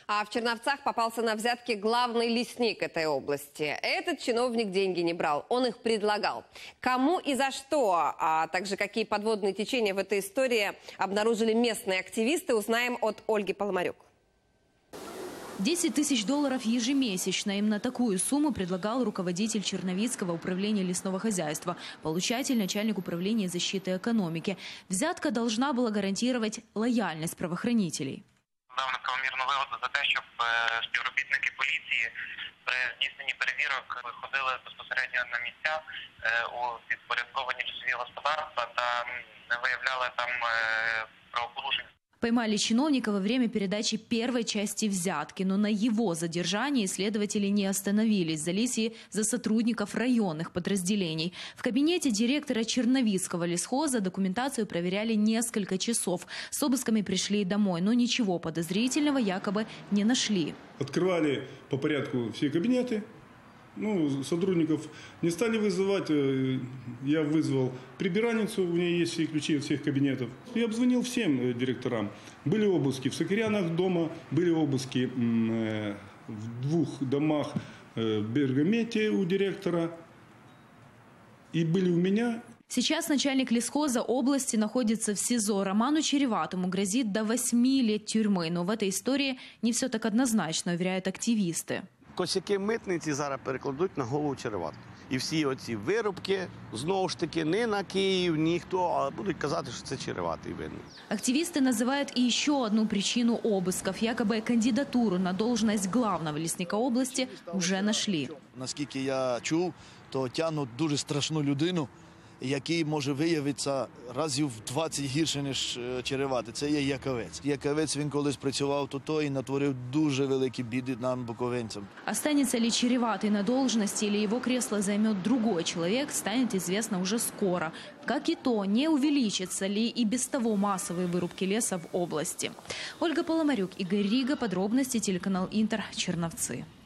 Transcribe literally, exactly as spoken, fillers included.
А в Черновцах попался на взятки главный лесник этой области. Этот чиновник деньги не брал, он их предлагал. Кому и за что, а также какие подводные течения в этой истории обнаружили местные активисты, узнаем от Ольги Поломарюк. десять тысяч долларов ежемесячно. Им на такую сумму предлагал руководитель Черновицкого управления лесного хозяйства, получатель начальник управления защиты экономики. Взятка должна была гарантировать лояльность правоохранителей. Дав неправомірну вигоду за те, щоб співробітники поліції при здійсненні перевірок виходили безпосередньо на місця у підпорядковані лісові господарства та не виявляли там правопорушень. Поймали чиновника во время передачи первой части взятки, но на его задержании следователи не остановились, взялись за сотрудников районных подразделений. В кабинете директора Черновицкого лесхоза документацию проверяли несколько часов. С обысками пришли домой, но ничего подозрительного якобы не нашли. Открывали по порядку все кабинеты. Ну, сотрудников не стали вызывать. Я вызвал прибиральницу, у нее есть все ключи от всех кабинетов. Я обзвонил всем директорам. Были обыски в Сокирянах дома, были обыски в двух домах в Бергамете у директора. И были у меня. Сейчас начальник лесхоза области находится в СИЗО. Роману Череватому грозит до восьми лет тюрьмы. Но в этой истории не все так однозначно, уверяют активисты. Косяки митниці зараз перекладуть на голову Черевату. І всі оці вирубки, знову ж таки, не на Київ, ніхто, а будуть казати, що це Череватий винний. Активисты называют и еще одну причину обысков. Якобы кандидатуру на должность главного лесника области уже нашли. Наскільки я чув, то тягнуть дуже страшну людину, який може виявитися разів в двадцять гірше, ніж Череватий. Це є Яковець. Яковець, він колись працював тут і натворив дуже великі біди нам, буковинцям. Останется ли Череватый на должности или его кресло займет другой человек, станет известно уже скоро. Как и то, не увеличатся ли и без того массовые вырубки леса в области. Ольга Поломарюк, Игорь Рига, подробности, телеканал Интер, Черновцы.